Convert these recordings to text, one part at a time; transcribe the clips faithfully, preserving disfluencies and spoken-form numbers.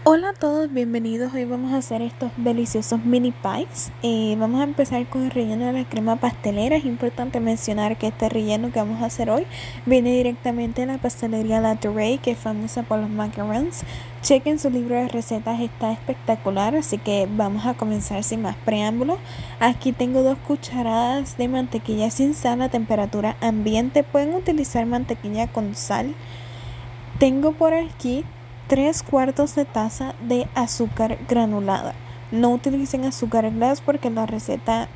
Hola a todos, bienvenidos. Hoy vamos a hacer estos deliciosos mini pies. Eh, vamos a empezar con el relleno de la crema pastelera. Es importante mencionar que este relleno que vamos a hacer hoy viene directamente de la pastelería La Touré, que es famosa por los macarons. Chequen su libro de recetas, está espectacular, así que vamos a comenzar sin más preámbulos. Aquí tengo dos cucharadas de mantequilla sin sal a temperatura ambiente. Pueden utilizar mantequilla con sal. Tengo por aquí tres cuartos de taza de azúcar granulada. No utilicen azúcar glass porque la receta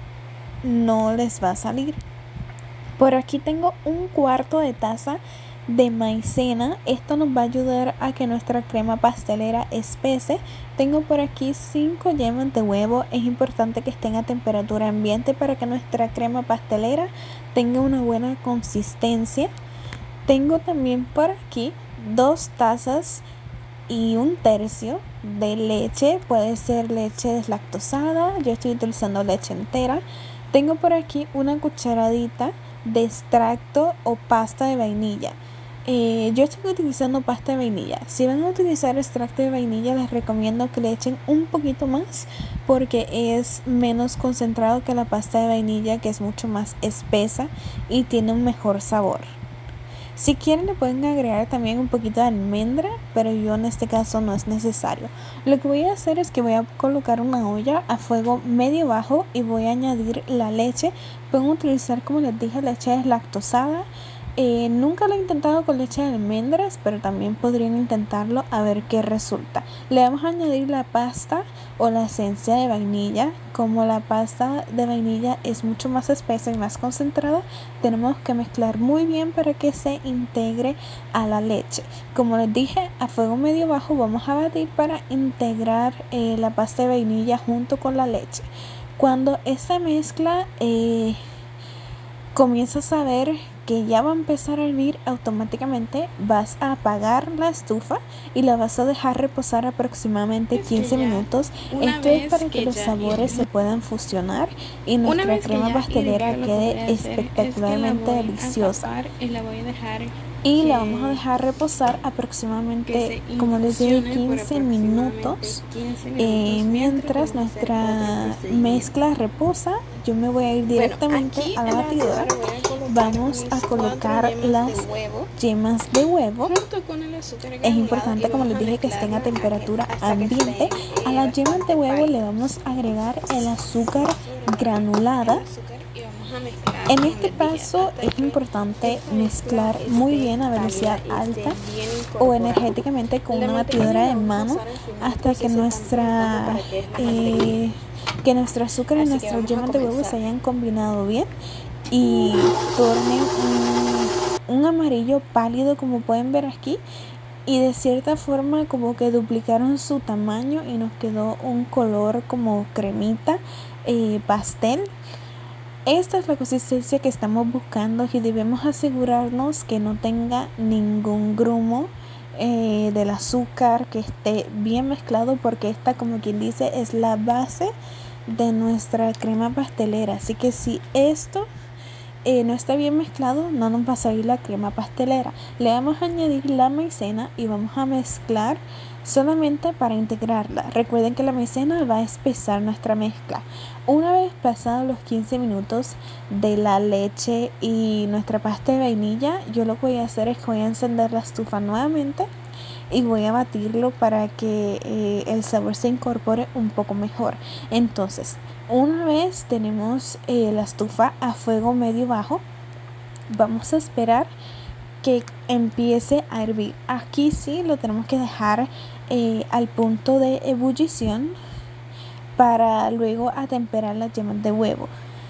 no les va a salir. Por aquí tengo un cuarto de taza de maicena. Esto nos va a ayudar a que nuestra crema pastelera espese. Tengo por aquí cinco yemas de huevo. Es importante que estén a temperatura ambiente para que nuestra crema pastelera tenga una buena consistencia. Tengo también por aquí dos tazas y un tercio de leche. Puede ser leche deslactosada, yo estoy utilizando leche entera. Tengo por aquí una cucharadita de extracto o pasta de vainilla. Eh, yo estoy utilizando pasta de vainilla. Si van a utilizar extracto de vainilla, les recomiendo que le echen un poquito más porque es menos concentrado que la pasta de vainilla, que es mucho más espesa y tiene un mejor sabor. Si quieren le pueden agregar también un poquito de almendra, pero yo en este caso no es necesario. Lo que voy a hacer es que voy a colocar una olla a fuego medio bajo y voy a añadir la leche. Pueden utilizar, como les dije, leche deslactosada. Eh, nunca lo he intentado con leche de almendras, pero también podrían intentarlo a ver qué resulta. Le vamos a añadir la pasta o la esencia de vainilla. Como la pasta de vainilla es mucho más espesa y más concentrada, tenemos que mezclar muy bien para que se integre a la leche. Como les dije, a fuego medio bajo vamos a batir para integrar eh, la pasta de vainilla junto con la leche. Cuando esta mezcla eh, comienzas a ver que ya va a empezar a hervir, automáticamente vas a apagar la estufa y la vas a dejar reposar aproximadamente quince minutos. Esto es para que los sabores se puedan fusionar y nuestra crema pastelera quede espectacularmente deliciosa. Y la vamos a dejar reposar aproximadamente, como les dije, quince minutos. Eh, mientras nuestra mezcla reposa, yo me voy a ir directamente a la batidora. Vamos a colocar las yemas de huevo. Es importante, como les dije, que estén a temperatura ambiente. A las yemas de huevo le vamos a agregar el azúcar granulada. En este paso es importante mezclar muy bien a velocidad alta o energéticamente con una batidora de mano hasta que nuestra eh, que nuestro azúcar y nuestras yemas de huevo se hayan combinado bien y tornen un, un amarillo pálido, como pueden ver aquí, y de cierta forma como que duplicaron su tamaño y nos quedó un color como cremita eh, pastel. Esta es la consistencia que estamos buscando y debemos asegurarnos que no tenga ningún grumo eh, del azúcar, que esté bien mezclado, porque esta, como quien dice, es la base de nuestra crema pastelera. Así que si esto eh, no está bien mezclado, no nos va a salir la crema pastelera. Le vamos a añadir la maicena y vamos a mezclar solamente para integrarla. Recuerden que la maicena va a espesar nuestra mezcla. Una vez pasados los quince minutos de la leche y nuestra pasta de vainilla, yo lo que voy a hacer es que voy a encender la estufa nuevamente y voy a batirlo para que eh, el sabor se incorpore un poco mejor. Entonces, una vez tenemos eh, la estufa a fuego medio bajo, vamos a esperar que empiece a hervir. Aquí sí lo tenemos que dejar eh, al punto de ebullición para luego atemperar las yemas de huevo.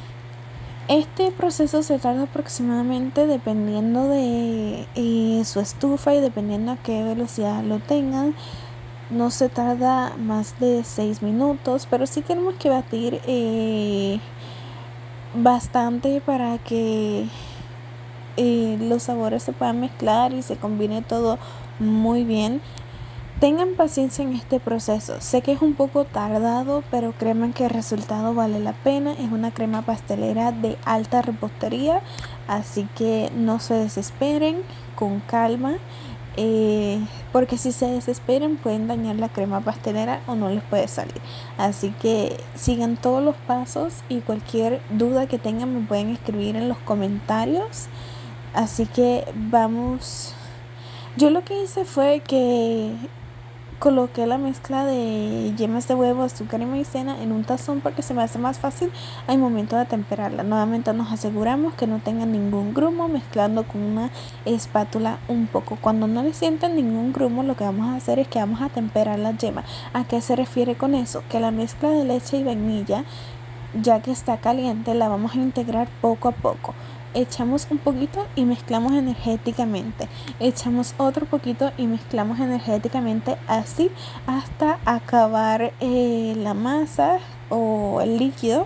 Este proceso se tarda aproximadamente, dependiendo de eh, su estufa y dependiendo a qué velocidad lo tengan, no se tarda más de seis minutos, pero sí tenemos que batir eh, bastante para que eh, los sabores se puedan mezclar y se combine todo muy bien. Tengan paciencia en este proceso. Sé que es un poco tardado, pero créanme que el resultado vale la pena. Es una crema pastelera de alta repostería, así que no se desesperen, con calma. eh, porque si se desesperan pueden dañar la crema pastelera o no les puede salir. Así que sigan todos los pasos y cualquier duda que tengan me pueden escribir en los comentarios. Así que vamos. Yo lo que hice fue que coloqué la mezcla de yemas de huevo, azúcar y maicena en un tazón porque se me hace más fácil al momento de temperarla. Nuevamente nos aseguramos que no tenga ningún grumo, mezclando con una espátula un poco. Cuando no le sientan ningún grumo, lo que vamos a hacer es que vamos a temperar la yema. ¿A qué se refiere con eso? Que la mezcla de leche y vainilla, ya que está caliente, la vamos a integrar poco a poco. Echamos un poquito y mezclamos energéticamente, echamos otro poquito y mezclamos energéticamente, así hasta acabar eh, la masa o el líquido.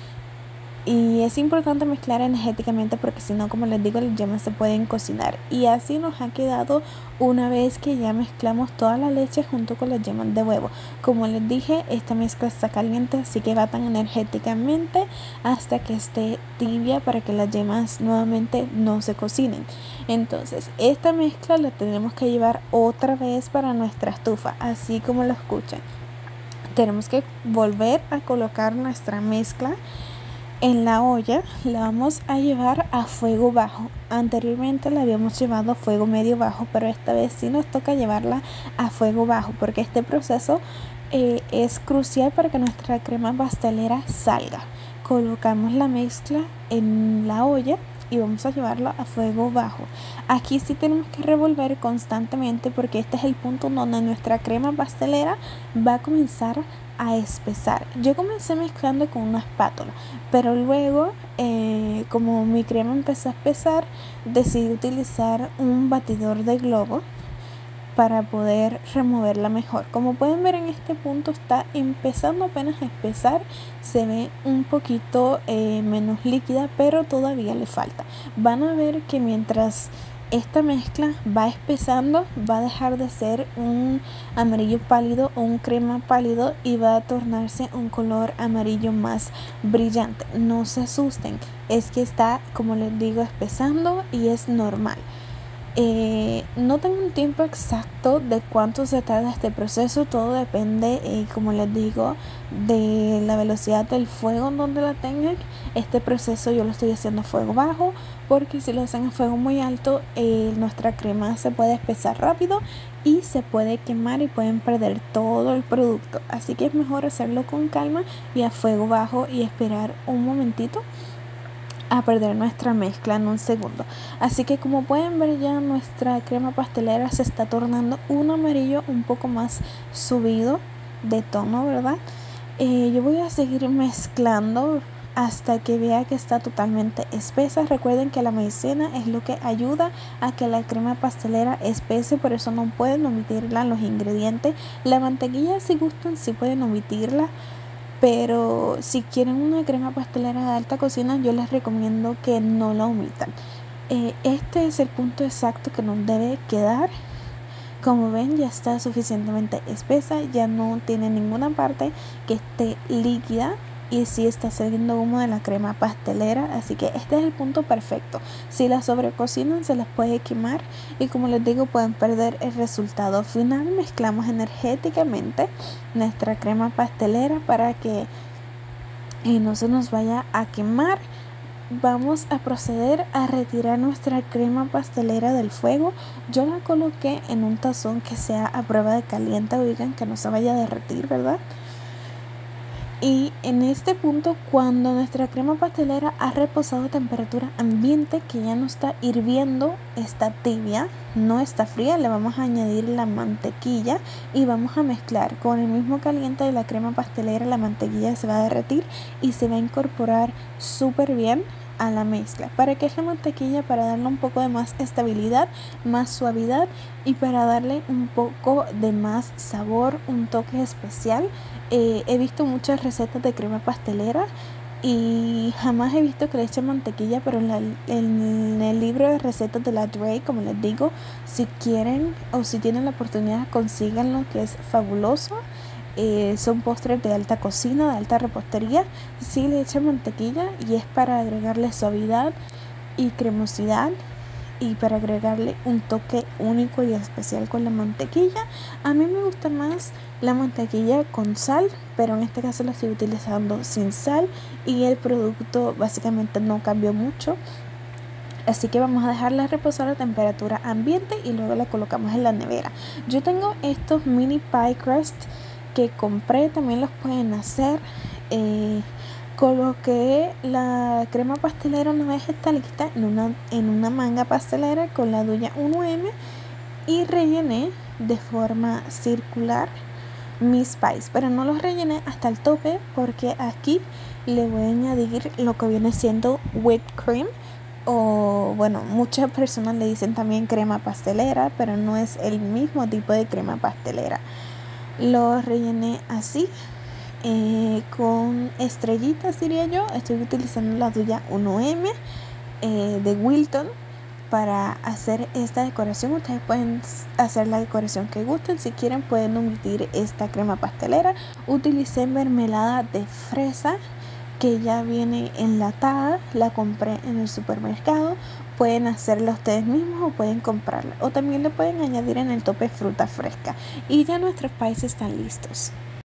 Y es importante mezclar energéticamente porque si no, como les digo, las yemas se pueden cocinar. Y así nos ha quedado una vez que ya mezclamos toda la leche junto con las yemas de huevo. Como les dije, esta mezcla está caliente, así que batan energéticamente hasta que esté tibia para que las yemas nuevamente no se cocinen. Entonces, esta mezcla la tenemos que llevar otra vez para nuestra estufa, así como lo escuchan. Tenemos que volver a colocar nuestra mezcla en la olla. La vamos a llevar a fuego bajo. Anteriormente la habíamos llevado a fuego medio bajo, pero esta vez sí nos toca llevarla a fuego bajo porque este proceso eh, es crucial para que nuestra crema pastelera salga. Colocamos la mezcla en la olla y vamos a llevarla a fuego bajo. Aquí sí tenemos que revolver constantemente porque este es el punto donde nuestra crema pastelera va a comenzar a espesar. Yo comencé mezclando con una espátula, pero luego eh, como mi crema empezó a espesar, decidí utilizar un batidor de globo para poder removerla mejor. Como pueden ver, en este punto está empezando apenas a espesar, se ve un poquito eh, menos líquida, pero todavía le falta. Van a ver que mientras esta mezcla va espesando, va a dejar de ser un amarillo pálido o un crema pálido y va a tornarse un color amarillo más brillante. No se asusten, es que está, como les digo, espesando y es normal. Eh, no tengo un tiempo exacto de cuánto se tarda este proceso, todo depende, eh, como les digo, de la velocidad del fuego en donde la tengan. Este proceso yo lo estoy haciendo a fuego bajo porque si lo hacen a fuego muy alto, eh, nuestra crema se puede espesar rápido y se puede quemar y pueden perder todo el producto. Así que es mejor hacerlo con calma y a fuego bajo y esperar un momentito a perder nuestra mezcla en un segundo. Así que como pueden ver, ya nuestra crema pastelera se está tornando un amarillo un poco más subido de tono, ¿verdad? Eh, yo voy a seguir mezclando hasta que vea que está totalmente espesa. Recuerden que la maicena es lo que ayuda a que la crema pastelera espese, por eso no pueden omitirla en los ingredientes. La mantequilla, si gustan, sí pueden omitirla, pero si quieren una crema pastelera de alta cocina, yo les recomiendo que no la omitan. Eh, este es el punto exacto que nos debe quedar. Como ven, ya está suficientemente espesa, ya no tiene ninguna parte que esté líquida y sí está saliendo humo de la crema pastelera, así que este es el punto perfecto. Si la sobrecocinan se las puede quemar y, como les digo, pueden perder el resultado final. Mezclamos energéticamente nuestra crema pastelera para que eh, no se nos vaya a quemar. Vamos a proceder a retirar nuestra crema pastelera del fuego. Yo la coloqué en un tazón que sea a prueba de caliente, oigan, que no se vaya a derretir, ¿verdad? Y en este punto, cuando nuestra crema pastelera ha reposado a temperatura ambiente, que ya no está hirviendo, está tibia, no está fría, le vamos a añadir la mantequilla y vamos a mezclar con el mismo caliente de la crema pastelera. La mantequilla se va a derretir y se va a incorporar súper bien a la mezcla. ¿Para qué es la mantequilla? Para darle un poco de más estabilidad, más suavidad y para darle un poco de más sabor, un toque especial. Eh, he visto muchas recetas de crema pastelera y jamás he visto que le echen mantequilla, pero en, la, en el libro de recetas de la Dray, como les digo, si quieren o si tienen la oportunidad, consíganlo, que es fabuloso. Eh, son postres de alta cocina, de alta repostería. Sí le echan mantequilla y es para agregarle suavidad y cremosidad y para agregarle un toque único y especial con la mantequilla. A mí me gusta más la mantequilla con sal, pero en este caso lo estoy utilizando sin sal y el producto básicamente no cambió mucho. Así que vamos a dejarla reposar a temperatura ambiente y luego la colocamos en la nevera. Yo tengo estos mini pie crust que compré, también los pueden hacer. Eh, coloqué la crema pastelera una vez está lista en una, en una manga pastelera con la duya uno eme y rellené de forma circular mis pies, pero no los rellené hasta el tope porque aquí le voy a añadir lo que viene siendo whipped cream, o bueno, muchas personas le dicen también crema pastelera, pero no es el mismo tipo de crema pastelera. Lo rellené así, eh, con estrellitas diría yo. Estoy utilizando la duya uno eme eh, de Wilton para hacer esta decoración. Ustedes pueden hacer la decoración que gusten. Si quieren pueden omitir esta crema pastelera. Utilicé mermelada de fresa que ya viene enlatada, la compré en el supermercado. Pueden hacerla ustedes mismos o pueden comprarla, o también le pueden añadir en el tope fruta fresca y ya nuestros pies están listos.